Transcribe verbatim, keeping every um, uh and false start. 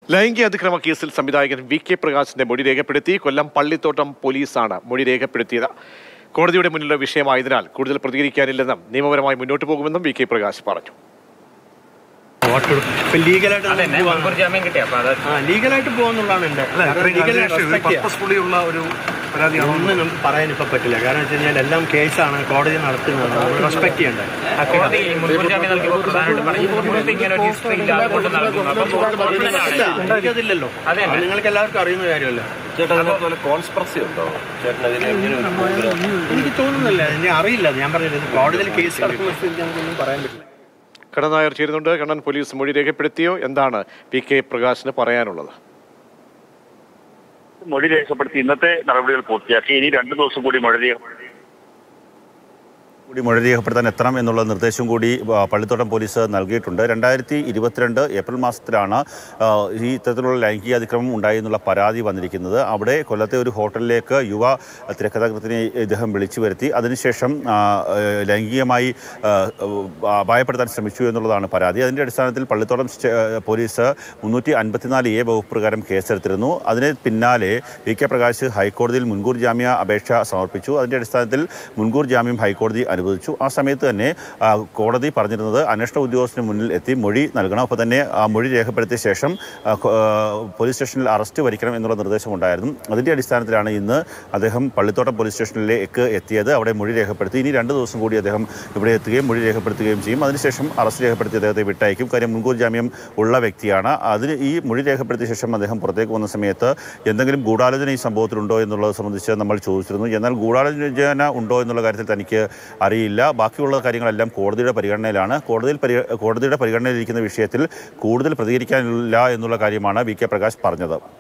ലൈംഗിക അതിക്രമ കേസിൽ സംവിധായകൻ വി കെ പ്രകാശിന്റെ മൊഴി രേഖപ്പെടുത്തി കൊല്ലം പള്ളിത്തോട്ടം പോലീസാണ് മൊഴി രേഖപ്പെടുത്തിയത്. കോടതിയുടെ മുന്നിലുള്ള വിഷയമായതിനാൽ കൂടുതൽ പ്രതികരിക്കാനില്ലെന്നും നിയമപരമായി മുന്നോട്ട് പോകുമെന്നും വി കെ പ്രകാശ് പറഞ്ഞു. ലീഗലായിട്ട് പോകുന്നുള്ളതാണ് എൻ്റെ ഒരു പരാതിയാണ്. ഒന്നും നമുക്ക് പറയാൻ ഇപ്പം പറ്റില്ല. കാരണം വെച്ച് കഴിഞ്ഞാൽ എല്ലാം കേസാണ്, കോടതി നടത്തുന്നത്, നമ്മൾ റെസ്പെക്ട് ചെയ്യണ്ടേ. അതില്ലല്ലോ, നിങ്ങൾക്ക് എല്ലാവർക്കും അറിയുന്ന കാര്യമല്ല. എനിക്ക് തോന്നുന്നില്ല, എന്നെ അറിയില്ല. ഞാൻ പറഞ്ഞത് കോടതിയിൽ കേസ് പറയാൻ പറ്റില്ല. കണ്ണൻ നായർ ചേരുന്നുണ്ട്. കണ്ണൻ, പോലീസ് മൊഴി രേഖപ്പെടുത്തിയോ? എന്താണ് പി കെ പ്രകാശിന് പറയാനുള്ളത്? മൊഴി രേഖപ്പെടുത്തി ഇന്നത്തെ നടപടികൾ പൂർത്തിയാക്കി. ഇനി രണ്ടു ദിവസം കൂടി മൊഴി രേഖപ്പെടുത്തി കൂടി മൊഴി രേഖപ്പെടുത്താൻ എത്തണം എന്നുള്ള നിർദ്ദേശം കൂടി പള്ളിത്തോട്ടം പോലീസ് നൽകിയിട്ടുണ്ട്. രണ്ടായിരത്തി ഇരുപത്തിരണ്ട് ഏപ്രിൽ മാസത്തിലാണ് ഈ ഇത്തരത്തിലുള്ള ലൈംഗിക അതിക്രമം ഉണ്ടായി എന്നുള്ള പരാതി വന്നിരിക്കുന്നത്. അവിടെ കൊല്ലത്തെ ഒരു ഹോട്ടലിലേക്ക് യുവ തിരക്കഥാകൃത്തിനെ ഇദ്ദേഹം വിളിച്ചു വരുത്തി. അതിനുശേഷം ലൈംഗികമായി അപായപ്പെടുത്താൻ ശ്രമിച്ചു എന്നുള്ളതാണ് പരാതി. അതിൻ്റെ അടിസ്ഥാനത്തിൽ പള്ളിത്തോട്ടം പോലീസ് മുന്നൂറ്റി അൻപത്തിനാല് എ വകുപ്പ് പ്രകാരം കേസെടുത്തിരുന്നു. അതിന് പിന്നാലെ വി കെ പ്രകാശ് ഹൈക്കോടതിയിൽ മുൻകൂർ ജാമ്യ അപേക്ഷ സമർപ്പിച്ചു. അതിൻ്റെ അടിസ്ഥാനത്തിൽ മുൻകൂർ ജാമ്യം ഹൈക്കോടതി അനുവദിച്ചു. ആ സമയത്ത് തന്നെ കോടതി പറഞ്ഞിരുന്നത് അന്വേഷണ ഉദ്യോഗസ്ഥന് മുന്നിൽ എത്തി മൊഴി നൽകണം, അപ്പോൾ തന്നെ ആ മൊഴി രേഖപ്പെടുത്തിയ ശേഷം പോലീസ് സ്റ്റേഷനിൽ അറസ്റ്റ് വരിക്കണം എന്നുള്ള നിർദ്ദേശമുണ്ടായിരുന്നു. അതിൻ്റെ അടിസ്ഥാനത്തിലാണ് ഇന്ന് അദ്ദേഹം പള്ളിത്തോട്ടം പോലീസ് സ്റ്റേഷനിലേക്ക് എത്തിയത്. അവിടെ മൊഴി രേഖപ്പെടുത്തി. ഇനി രണ്ട് ദിവസം കൂടി അദ്ദേഹം ഇവിടെ എത്തുകയും മൊഴി രേഖപ്പെടുത്തുകയും ചെയ്യും. അതിനുശേഷം അറസ്റ്റ് രേഖപ്പെടുത്തി അദ്ദേഹത്തെ വിട്ടയക്കും. കാര്യം മുൻകൂർ ജാമ്യം ഉള്ള വ്യക്തിയാണ്. അതിന് ഈ മൊഴി രേഖപ്പെടുത്തിയ ശേഷം അദ്ദേഹം പുറത്തേക്ക് വന്ന സമയത്ത് എന്തെങ്കിലും ഗൂഢാലോചന ഈ സംഭവത്തിലുണ്ടോ എന്നുള്ളത് സംബന്ധിച്ച് നമ്മൾ ചോദിച്ചിരുന്നു. എന്നാൽ ഗൂഢാലോചന ഉണ്ടോ എന്നുള്ള കാര്യത്തിൽ തനിക്ക് അറിയില്ല. ബാക്കിയുള്ള കാര്യങ്ങളെല്ലാം കോടതിയുടെ പരിഗണനയിലാണ്. കോടതിയിൽ കോടതിയുടെ പരിഗണനയിലിരിക്കുന്ന വിഷയത്തിൽ കൂടുതൽ പ്രതികരിക്കാനില്ല എന്നുള്ള കാര്യമാണ് വി കെ പ്രകാശ് പറഞ്ഞത്.